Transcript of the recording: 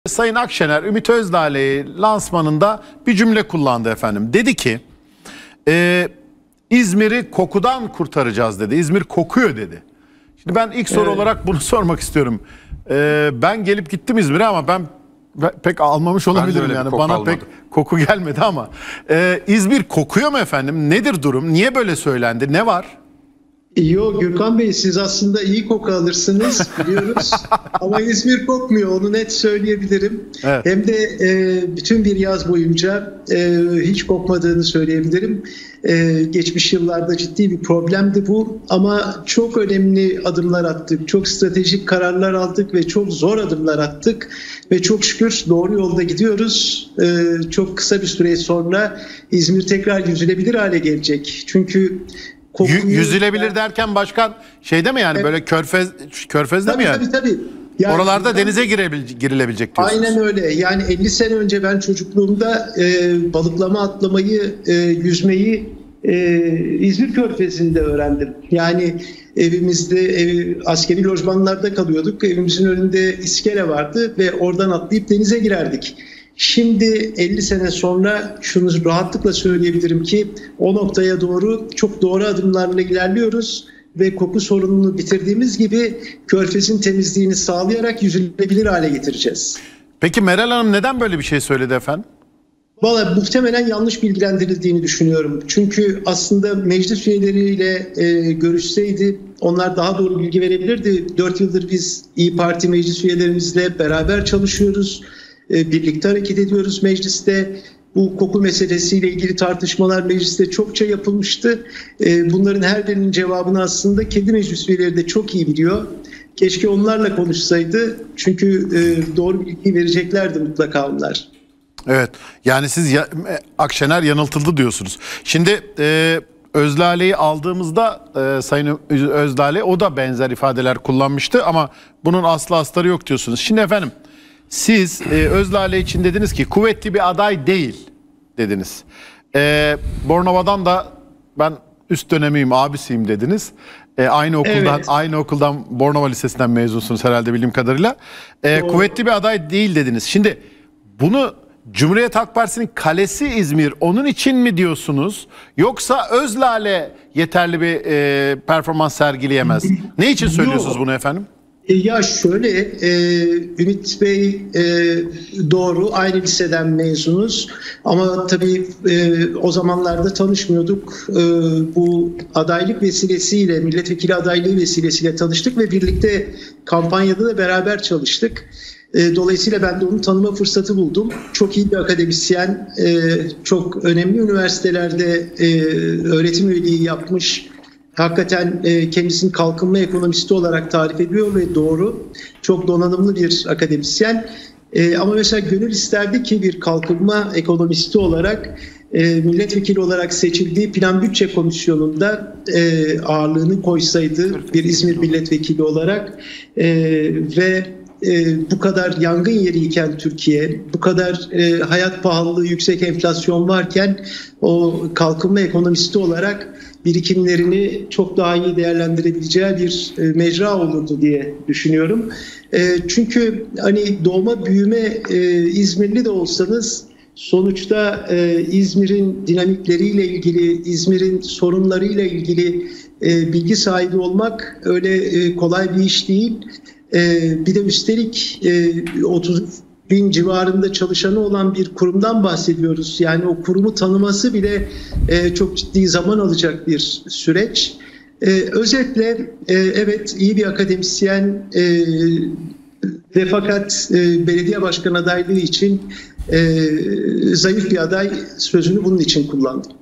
Sayın Akşener, Ümit Özdağ'ı lansmanında bir cümle kullandı efendim. Dedi ki İzmir'i kokudan kurtaracağız dedi. İzmir kokuyor dedi. Şimdi ben ilk soru olarak bunu sormak istiyorum. Ben gelip gittim İzmir'e ama ben pek almamış olabilirim yani. Bana almadım. Pek koku gelmedi ama. İzmir kokuyor mu efendim? Nedir durum? Niye böyle söylendi? Ne var? Yok Gürkan Bey, siz aslında iyi koku alırsınız biliyoruz ama İzmir kokmuyor, onu net söyleyebilirim. Evet. Hem de bütün bir yaz boyunca hiç kokmadığını söyleyebilirim. Geçmiş yıllarda ciddi bir problemdi bu ama çok önemli adımlar attık, çok stratejik kararlar aldık ve çok zor adımlar attık ve çok şükür doğru yolda gidiyoruz. Çok kısa bir süre sonra İzmir tekrar yüzülebilir hale gelecek. Çünkü yüzülebilir derken başkan şeyde mi yani, evet, böyle körfezde mi yani? Tabii. Yani oralarda denize girilebilecek diyorsunuz. Aynen öyle. Yani 50 sene önce ben çocukluğumda balıklama, atlamayı, yüzmeyi İzmir Körfezi'nde öğrendim. Yani evimizde askeri lojmanlarda kalıyorduk. Evimizin önünde iskele vardı ve oradan atlayıp denize girerdik. Şimdi 50 sene sonra şunu rahatlıkla söyleyebilirim ki o noktaya doğru çok doğru adımlarla ilerliyoruz ve koku sorununu bitirdiğimiz gibi Körfez'in temizliğini sağlayarak yüzülebilir hale getireceğiz. Peki Meral Hanım neden böyle bir şey söyledi efendim? Vallahi muhtemelen yanlış bilgilendirildiğini düşünüyorum. Çünkü aslında meclis üyeleriyle görüşseydi onlar daha doğru bilgi verebilirdi. 4 yıldır biz İYİ Parti meclis üyelerimizle beraber çalışıyoruz. Birlikte hareket ediyoruz mecliste. Bu koku meselesiyle ilgili tartışmalar mecliste çokça yapılmıştı. Bunların her birinin cevabını aslında kendi meclis üyeleri de çok iyi biliyor. Keşke onlarla konuşsaydı. Çünkü doğru bilgi vereceklerdi mutlaka onlar. Evet. Yani siz Akşener yanıltıldı diyorsunuz. Şimdi Özdağ'ı aldığımızda Sayın Özdağ o da benzer ifadeler kullanmıştı ama bunun aslı astarı yok diyorsunuz. Şimdi efendim siz Özdağ için dediniz ki kuvvetli bir aday değil dediniz. Bornova'dan da ben üst dönemiyim, abisiyim dediniz. Aynı okuldan, evet, aynı okuldan Bornova Lisesi'nden mezunsunuz herhalde bildiğim kadarıyla. Kuvvetli bir aday değil dediniz. Şimdi bunu Cumhuriyet Halk Partisi'nin kalesi İzmir, onun için mi diyorsunuz? Yoksa Özdağ yeterli bir performans sergileyemez. Ne için söylüyorsunuz bunu efendim? Ya şöyle, Ümit Bey doğru, aynı liseden mezunuz ama tabii o zamanlarda tanışmıyorduk. Bu adaylık vesilesiyle, milletvekili adaylığı vesilesiyle tanıştık ve birlikte kampanyada da beraber çalıştık. Dolayısıyla ben de onu tanıma fırsatı buldum. Çok iyi bir akademisyen, çok önemli üniversitelerde öğretim üyeliği yapmış. Hakikaten kendisini kalkınma ekonomisti olarak tarif ediyor ve doğru. Çok donanımlı bir akademisyen. Ama mesela gönül isterdi ki bir kalkınma ekonomisti olarak milletvekili olarak seçildiği Plan Bütçe Komisyonu'nda ağırlığını koysaydı bir İzmir milletvekili olarak ve bu kadar yangın yeriyken Türkiye, bu kadar hayat pahalılığı, yüksek enflasyon varken o kalkınma ekonomisti olarak birikimlerini çok daha iyi değerlendirebileceği bir mecra olurdu diye düşünüyorum. Çünkü hani doğma büyüme İzmirli de olsanız sonuçta İzmir'in dinamikleriyle ilgili, İzmir'in sorunlarıyla ilgili bilgi sahibi olmak öyle kolay bir iş değil. Bir de üstelik 30 bin civarında çalışanı olan bir kurumdan bahsediyoruz. Yani o kurumu tanıması bile çok ciddi zaman alacak bir süreç. Özetle evet, iyi bir akademisyen ve fakat belediye başkan adaylığı için zayıf bir aday sözünü bunun için kullandım.